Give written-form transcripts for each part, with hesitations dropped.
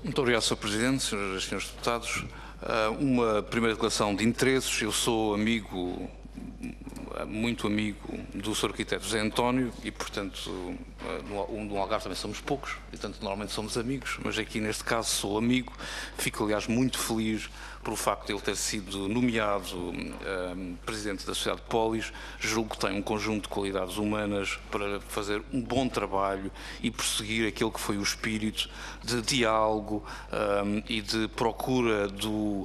Muito obrigado, Sr. Presidente, Senhoras e Senhores Deputados. Uma primeira declaração de interesses. Eu sou amigo, muito amigo do Sr. Arquiteto José António e, portanto, no Algarve também somos poucos e, portanto, normalmente somos amigos, mas aqui neste caso sou amigo. Fico, aliás, muito feliz pelo facto de ele ter sido nomeado Presidente da Sociedade Polis. Julgo que tem um conjunto de qualidades humanas para fazer um bom trabalho e prosseguir aquele que foi o espírito de diálogo e de procura do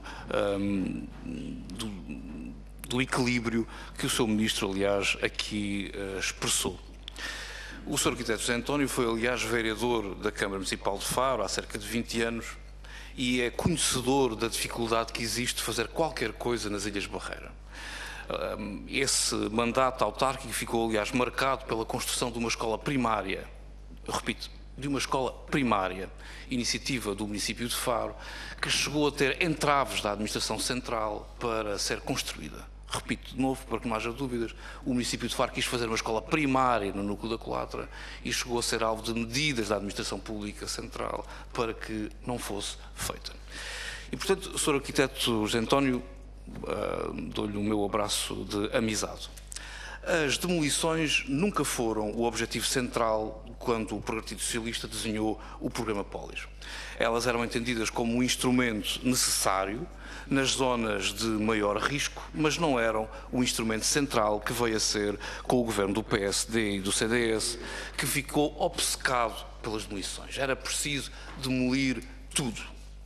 equilíbrio que o seu Ministro, aliás, aqui expressou. O Sr. Arquiteto José António foi, aliás, vereador da Câmara Municipal de Faro há cerca de 20 anos e é conhecedor da dificuldade que existe de fazer qualquer coisa nas Ilhas Barreira. Esse mandato autárquico ficou, aliás, marcado pela construção de uma escola primária, eu repito, de uma escola primária, iniciativa do município de Faro, que chegou a ter entraves da administração central para ser construída. Repito de novo, para que não haja dúvidas, o município de Faro quis fazer uma escola primária no núcleo da Colatra e chegou a ser alvo de medidas da administração pública central para que não fosse feita. E, portanto, Sr. Arquiteto José António, dou-lhe o meu abraço de amizade. As demolições nunca foram o objetivo central quando o Partido Socialista desenhou o programa Polis. Elas eram entendidas como um instrumento necessário nas zonas de maior risco, mas não eram o instrumento central que veio a ser com o governo do PSD e do CDS, que ficou obcecado pelas demolições. Era preciso demolir tudo.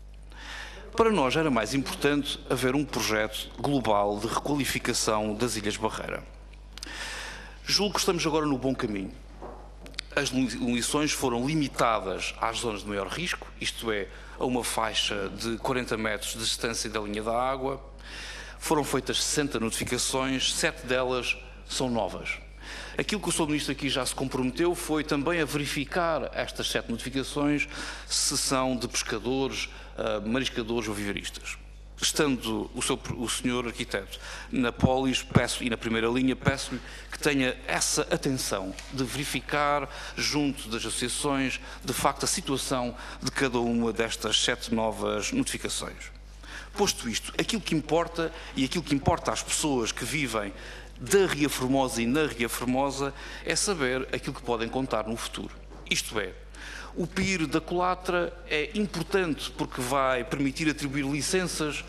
Para nós era mais importante haver um projeto global de requalificação das Ilhas Barreira. Julgo que estamos agora no bom caminho. As demolições foram limitadas às zonas de maior risco, isto é, a uma faixa de 40 metros de distância da linha da água. Foram feitas 60 notificações, 7 delas são novas. Aquilo que o Sr. Ministro aqui já se comprometeu foi também a verificar estas 7 notificações se são de pescadores, mariscadores ou vivaristas. Estando o Sr. Arquiteto na Polis, peço, e na primeira linha, peço-lhe que tenha essa atenção de verificar, junto das associações, de facto a situação de cada uma destas 7 novas notificações. Posto isto, aquilo que importa e aquilo que importa às pessoas que vivem da Ria Formosa e na Ria Formosa é saber aquilo que podem contar no futuro. Isto é, o PIR da Colatra é importante porque vai permitir atribuir licenças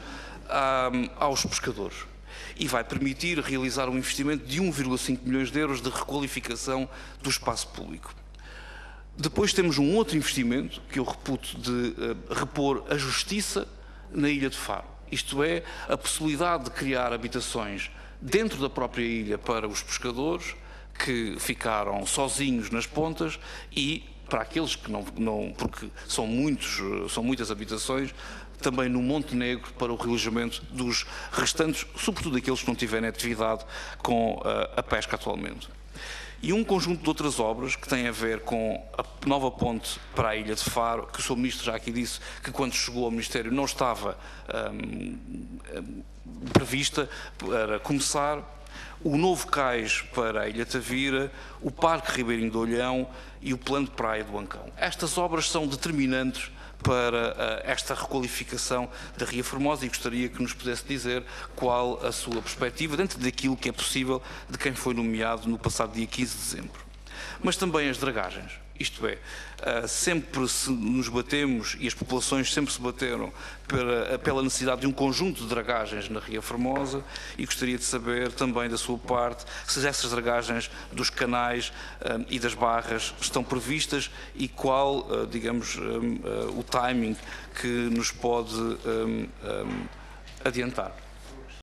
aos pescadores e vai permitir realizar um investimento de 1,5 milhões de euros de requalificação do espaço público. Depois temos um outro investimento que eu reputo de repor a justiça na Ilha de Faro. Isto é, a possibilidade de criar habitações dentro da própria ilha para os pescadores que ficaram sozinhos nas pontas e para aqueles que não porque são muitas habitações, também no Montenegro para o realojamento dos restantes, sobretudo aqueles que não tiverem atividade com a pesca atualmente. E um conjunto de outras obras que têm a ver com a nova ponte para a Ilha de Faro, que o Sr. Ministro já aqui disse que quando chegou ao Ministério não estava prevista para começar, o novo cais para a Ilha Tavira, o Parque Ribeirinho de Olhão e o Plano de Praia do Ancão. Estas obras são determinantes para esta requalificação da Ria Formosa e gostaria que nos pudesse dizer qual a sua perspectiva dentro daquilo que é possível de quem foi nomeado no passado dia 15 de dezembro. Mas também as dragagens. Isto é, sempre se nos batemos e as populações sempre se bateram pela necessidade de um conjunto de dragagens na Ria Formosa e gostaria de saber também da sua parte se essas dragagens dos canais e das barras estão previstas e qual, digamos, o timing que nos pode adiantar.